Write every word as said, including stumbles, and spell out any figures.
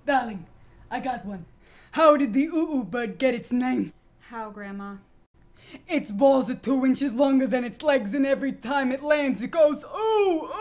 Darling, I got one. How did the oo-oo bird get its name? How, Grandma? Its balls are two inches longer than its legs, and every time it lands, it goes ooh,